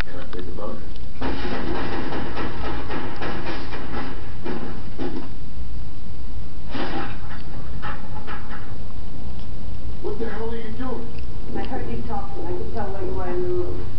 Can I think about it? What the hell are you doing? I heard you talking. I could tell when you were in the room.